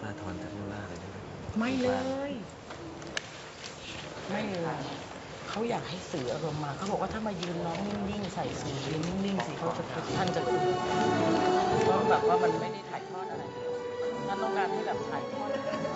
พาทรทัศน์ล่าเลยนะไม่เลยเขาอยากให้สื่ออารมณ์มาเขาบอกว่าถ้ามายืนร้องนิ่งๆใส่สื่อยืนนิ่งๆสิเขาจะท่านจะสื่อเพราะแบบว่ามันไม่ได้ถ่ายทอดอะไรเลยท่านต้องการให้แบบถ่ายทอด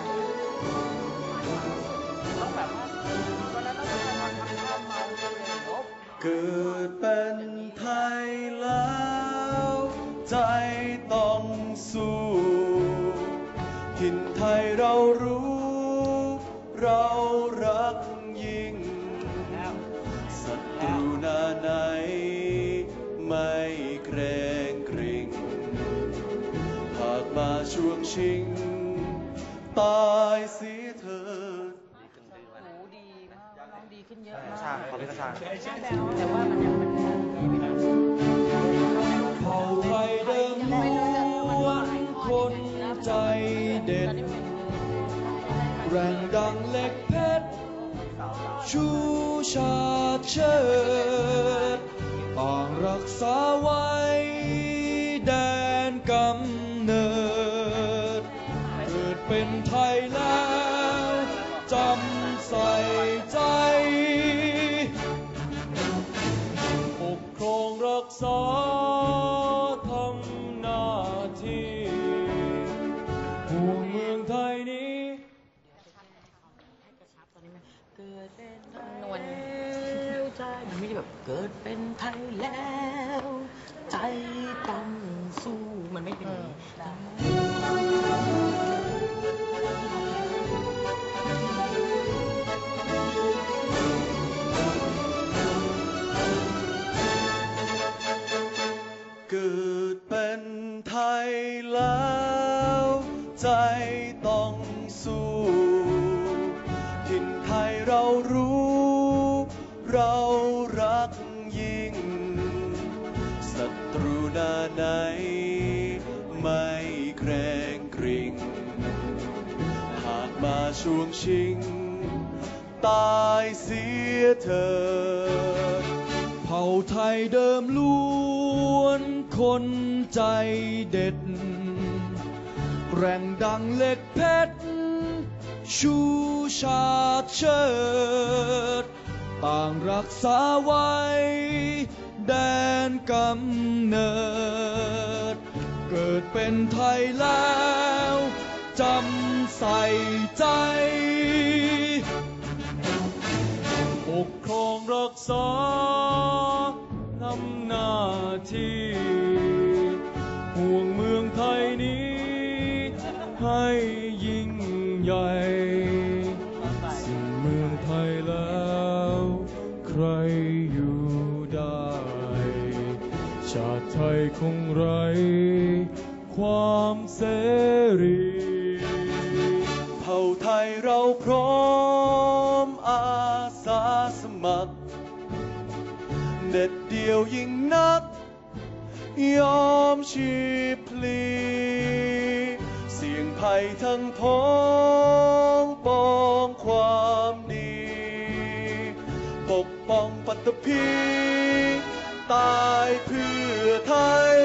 ต้องแบบว่าวันนั้นต้องการทำข้าวเมาเลยลบเกิดเป็นไทยแล้วใจต้องสู้ถิ่นไทยเรารู้เรารักยิ่งศัตรูหน้าไหนไม่เกรงกริ่งหากมาช่วงชิงตายเสียเถิดดีมากน้องดีขึ้นเยอะมากขอพี่กระชากแต่ว่ามันยังเป็นเผ่าไทยเดิมล้วนคนใจเด็ดแรงดังเล็กเพชรชูชาติเชิดต่างรักษาไว้แดนกำเนิดเกิดเป็นไทยแล้วจำใส่ใจปกครองรักษาทำหน้าที่ห่วงเมืองไทยนี้เกิดเป็นไทยแล้วใจมันไม่ได้แบบเกิดเป็นไทยแล้วใจต้องสู้มันไม่เป็นเกิดเป็นไทยแล้วใจต้องสู้ถิ่นไทยเรารู้เรารักยิ่งศัตรูหน้าไหนไม่เกรงกริ่งหากมาช่วงชิงตายเสียเถิดเผ่าไทยเดิมล้วนคนใจเด็ดแรงดังเล็กเพชรชูชาติเชิดต่างรักษาไว้แดนกำเนิดเกิดเป็นไทยแล้วจำใส่ใจปกครองรักษานำหน้าที่ห่วงเมืองไทยนี้ให้ยิ่งใหญ่สิ่งเมืองไทยแล้วใครอยู่ได้ชาติไทยคงไร้ความเสรีเผ่าไทยเราพร้อมอาสาสมัครเด็ดเดี่ยวยิ่งนักยอมชีพพลีเสี่ยงภัยทั้งพ้องปองความดีปกป้องปัตตภีตายเพื่อไทย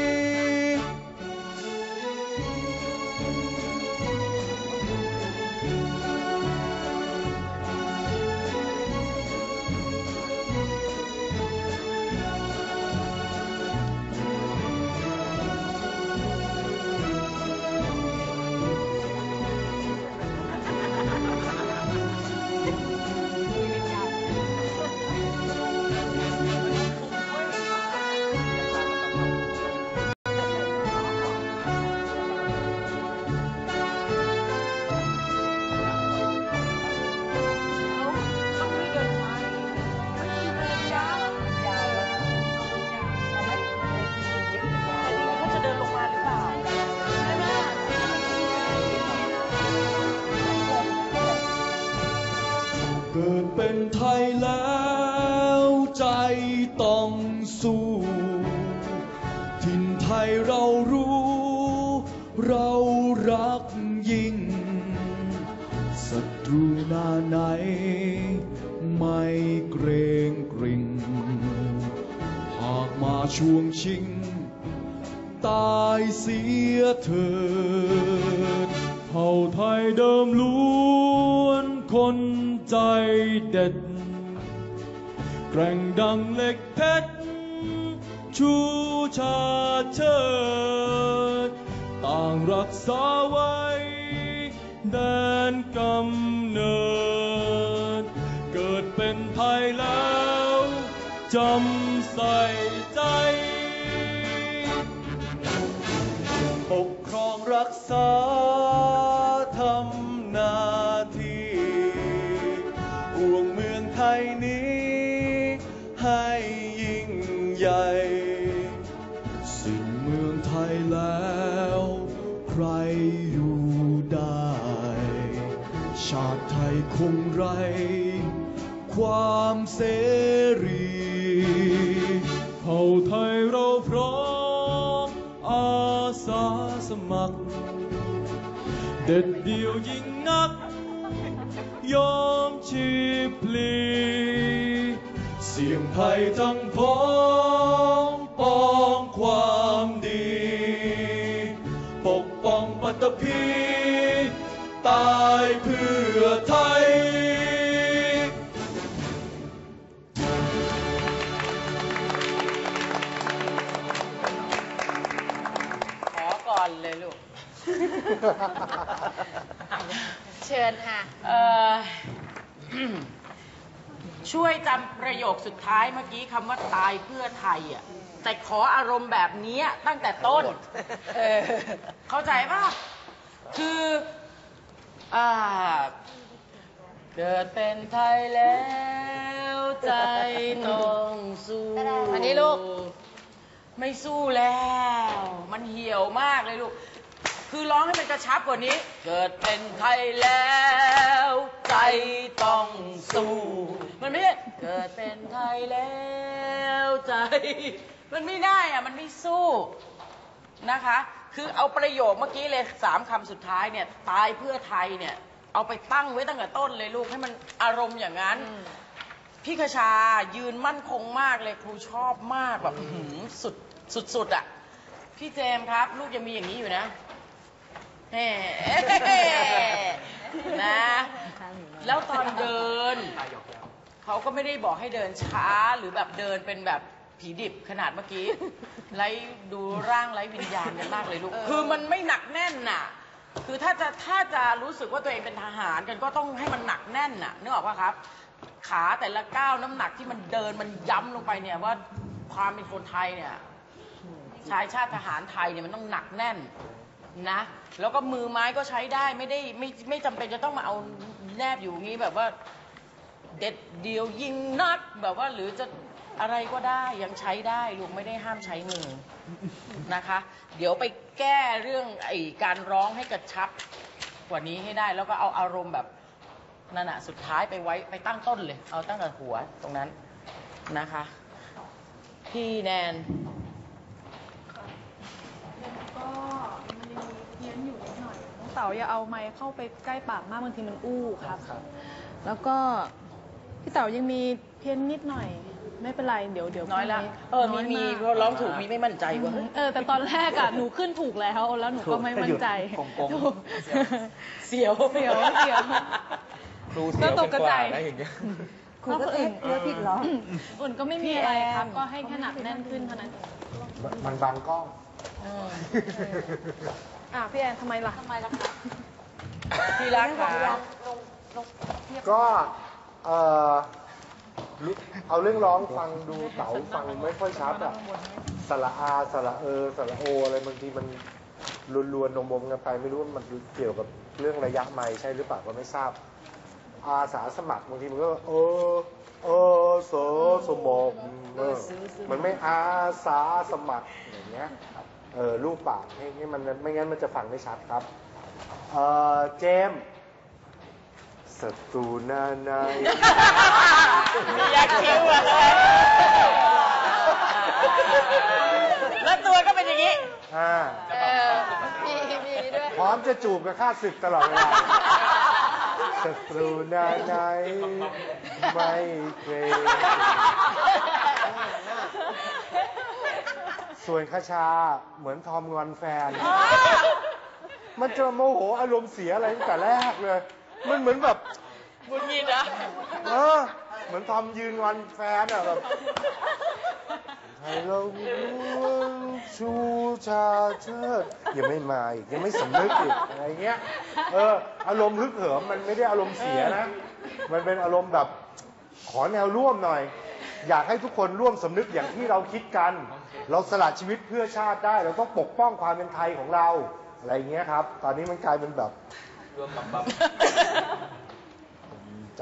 เกิดเป็นไทยแล้วใจต้องสู้ถิ่นไทยเรารู้เรารักยิ่งศัตรูหน้าไหนไม่เกรงกริ่งหากมาช่วงชิงตายเสียเถิดเผ่าไทยเดิมล้วนคนใจเด็ดแกร่งดังเหล็กเพชรชูชาติเชิดต่างรักษาไว้แดนกำเนิดเกิดเป็นไทยแล้วจำใส่ใจปกครองรักษาทำหน้าที่ห่วงเมืองไทยนี้ให้ยิ่งใหญ่สิ้นเมืองไทยแล้วใครอยู่ได้ ชาติไทยคงไร้ความเสรีเผ่าไทยเราพร้อมอาสาสมัครเด็ดเดี่ยวยิ่งนักยอมชีพพลีเสี่ยงภัยทั้งพ้องปองความดีปกป้องปัตตภีตายเพื่อไทยขอก่อนเลยลูกเชิญค่ะช่วยจำประโยคสุดท้ายเมื่อกี้คำว่าตายเพื่อไทยอ่ะแต่ขออารมณ์แบบนี้ตั้งแต่ต้นเข้าใจป่ะคือเกิดเป็นไทยแล้วใจต้องสู้อันนี้ลูกไม่สู้แล้ว มันเหี่ยวมากเลยลูก คือร้องให้มันกระชับกว่านี้ เกิดเป็นไทยแล้วใจต้องสู้ มันไม่ได้เกิดเป็นไทยแล้วใจ มันไม่ได้อะมันไม่สู้นะคะ คือเอาประโยคเมื่อกี้เลย3 คำสุดท้ายเนี่ยตายเพื่อไทยเนี่ยเอาไปตั้งไว้ตั้งแต่ต้นเลยลูกให้มันอารมณ์อย่างนั้น พี่คชายืนมั่นคงมากเลยครูชอบมากแบบสุดอ่ะพี่เจมส์ครับลูกยังมีอย่างนี้อยู่นะนะแล้วตอนเดินเขาก็ไม่ได้บอกให้เดินช้าหรือแบบเดินเป็นแบบผีดิบขนาดเมื่อกี้ไร้ดูร่างไร้วิญญาณกันมากเลยลูกคือมันไม่หนักแน่นน่ะคือถ้าจะรู้สึกว่าตัวเองเป็นทหารกันก็ต้องให้มันหนักแน่นน่ะนึกออกป่ะครับขาแต่ละก้าวน้ำหนักที่มันเดินมันย้ำลงไปเนี่ยว่าความเป็นคนไทยเนี่ยชายชาติทหารไทยเนี่ยมันต้องหนักแน่นนะแล้วก็มือไม้ก็ใช้ได้ไม่จำเป็นจะต้องมาเอาแนบอยู่งี้แบบว่าเด็ดเดียวยิงนักแบบว่าหรือจะอะไรก็ได้ยังใช้ได้ลูกไม่ได้ห้ามใช้มือนะคะ เดี๋ยวไปแก้เรื่องการร้องให้กระชับกว่านี้ให้ได้แล้วก็เอาอารมณ์แบบนั่นน่ะสุดท้ายไปไว้ไปตั้งต้นเลยเอาตั้งแต่หัวตรงนั้นนะคะพี่แนนก็มันยังมีเพี้ยนอยู่นิดหน่อยน้องเต๋าอย่าเอาไมค์เข้าไปใกล้ปากมากบางทีมันอู้ครับ แล้วก็พี่เต๋ายังมีเพี้ยนนิดหน่อยไม่เป็นไรเดี๋ยวน้อยละมีร้องถูกมีไม่มั่นใจกว่าแต่ตอนแรกอ่ะหนูขึ้นถูกแล้วหนูก็ไม่มั่นใจเสียวครูเสียวเป็นกว่าได้อย่างเงี้ยครูก็เลือกผิดเหรออุ่นก็ไม่มีอะไรครับก็ให้แค่หนักแน่นขึ้นเท่านั้นมันบังกล้องพี่แอนทำไมล่ะพี่รักค่ะก็เอาเรื่องร้องฟังดูเต๋าฟังไม่ค่อยชัดอ่ะสระอาสระสระโออะไรบางทีมันรวนๆนมๆกันไปไม่รู้ว่ามันเกี่ยวกับเรื่องระยะไมค์ใช่หรือเปล่าก็ไม่ทราบอาสาสมัครบางทีมันก็สมองมันไม่อาสาสมัครอย่างเงี้ยรูปปากให้มันไม่งั้นมันจะฟังไม่ชัดครับเจมศัตรูหน้าในอยากคิ้วอะแล้วตัวก็เป็นอย่างนี้มีด้วยพร้อมจะจูบกับข้าศึกตลอดเวลาศัตรูหน้าในไม่เกรงส่วนคชาเหมือนทอมงอนแฟนมันจะโมโหอารมณ์เสียอะไรตั้งแต่แรกเลย มันเหมือนแบบบุญยินนะเหมือนทอมยืนงอนแฟนอะแบบให้เราชูชาเชิดยังไม่มาอีกยังไม่สำนึกอีกอะไรเงี้ยอารมณ์ฮึกเหิมมันไม่ได้อารมณ์เสียนะ มันเป็นอารมณ์แบบขอแนวร่วมหน่อย อยากให้ทุกคนร่วมสำนึกอย่างที่เราคิดกัน เราสละชีวิตเพื่อชาติได้เราต้องปกป้องความเป็นไทยของเราอะไรเงี้ยครับ ตอนนี้มันกลายเป็นแบบรวมบับดีใจ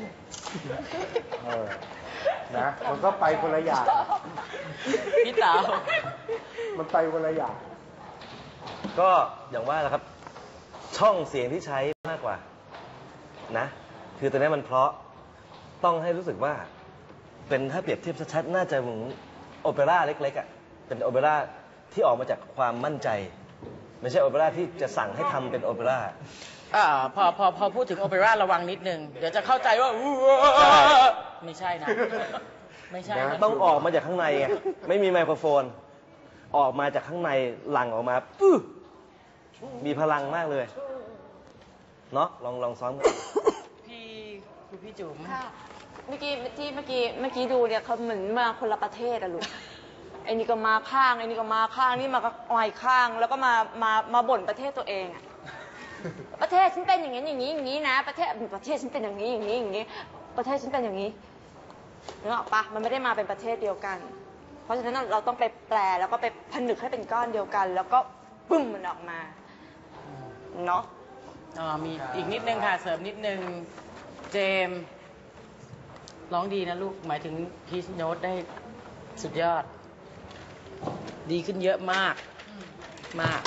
นะมันก็ไปคนละอย่างพี่เต๋ามันไปคนละอย่างก็อย่างว่าแหละครับ ช่องเสียงที่ใช้มากกว่านะ คือตอนนี้มันเพราะต้องให้รู้สึกว่าเป็นถ้าเปรียบเทียบชัดๆน่าจะเหมือนโอเปร่าเล็กๆอ่ะเป็นโอเปร่าที่ออกมาจากความมั่นใจ ไม่ใช่โอเปร่าที่จะสั่งให้ทำเป็นโอเปร่าพอพูดถึงโอเปร่าระวังนิดนึง เดี๋ยวจะเข้าใจว่าไม่ใช่นะ ไม่ใช่นะต้องออกมาจากข้างในไงไม่มีไมโครโฟน ออกมาจากข้างในหลั่งออกมามีพลังมากเลยเนาะลองซ้อมกันพี่จุ๋มค่ะ เมื่อกี้ดูเนี่ยเขาเหมือนมาคนละประเทศอะลูก ไอ้นี่ก็มาข้างไอ้นี่ก็มาข้างนี่มาก็อ่อยข้างแล้วก็มาบ่นประเทศตัวเองอะประเทศฉันเป็นอย่างนี้อย่างนี้อย่างนี้นะประเทศฉันเป็นอย่างนี้อย่างนี้อย่างนี้ประเทศฉันเป็นอย่างนี้นึกออกปะมันไม่ได้มาเป็นประเทศเดียวกัน เพราะฉะนั้นเราต้องไปแปลแล้วก็ไปผนึกให้เป็นก้อนเดียวกัน แล้วก็ปึ้มมันออกมาเนาะมีอีกนิดนึงค่ะเสริมนิดนึงเจมส์ร้องดีนะลูกหมายถึงพีชโน้ตได้สุดยอด ดีขึ้นเยอะมากมาก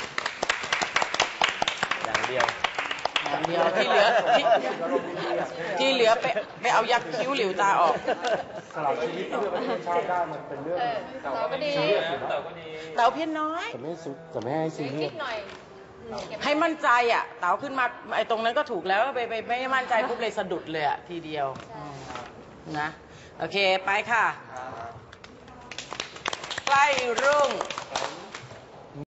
อย่างเดียวอย่างเดียวที่เหลือที่เหลือไปเอายักษ์คิ้วหลิวตาออกสละชีวิตเพื่อประเทศชาติได้มันเป็นเรื่องเราก็ดีซีเรียสอยู่นะเต๋าเพี้ยนน้อยแต่ไม่ให้ซีเรียสนิดหน่อยให้มั่นใจอ่ะเต๋าขึ้นมาไอ้ตรงนั้นก็ถูกแล้วไปไม่มั่นใจปุ๊บเลยสะดุดเลยอ่ะทีเดียวนะโอเคไปค่ะใกล้รุ่ง